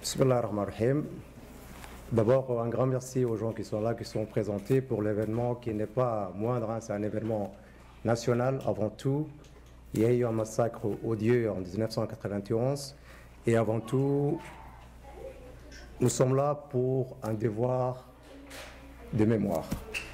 Bismillah ar-Rahman ar-Rahim. D'abord, un grand merci aux gens qui sont là, qui sont présentés pour l'événement qui n'est pas moindre, hein, c'est un événement national avant tout. Il y a eu un massacre odieux en 1991 et avant tout, nous sommes là pour un devoir de mémoire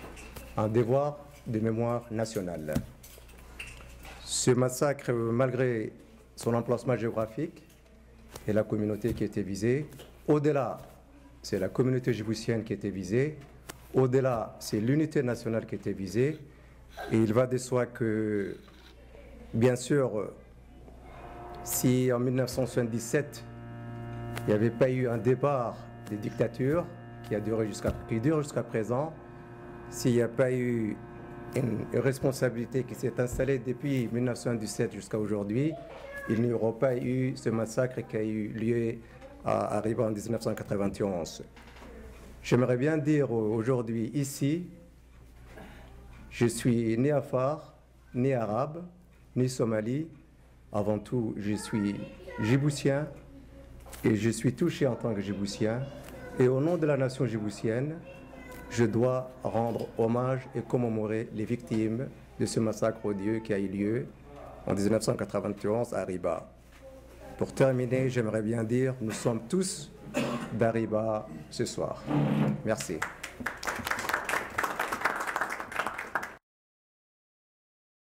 nationale. Ce massacre, malgré son emplacement géographique et la communauté qui était visée, au-delà, c'est la communauté djiboutienne qui était visée, au-delà, c'est l'unité nationale qui était visée, et il va de soi que, bien sûr, si en 1977, il n'y avait pas eu un départ des dictatures qui dure jusqu'à présent, s'il n'y a pas eu une responsabilité qui s'est installée depuis 1917 jusqu'à aujourd'hui, il n'y aura pas eu ce massacre qui a eu lieu à Ariba en 1991. J'aimerais bien dire aujourd'hui ici, je suis ni afar, ni arabe, ni somali. Avant tout, je suis djiboutien et je suis touché en tant que djiboutien. Et au nom de la nation djiboutienne, je dois rendre hommage et commémorer les victimes de ce massacre odieux qui a eu lieu en 1991 à Ariba. Pour terminer, j'aimerais bien dire, nous sommes tous d'Ariba ce soir. Merci.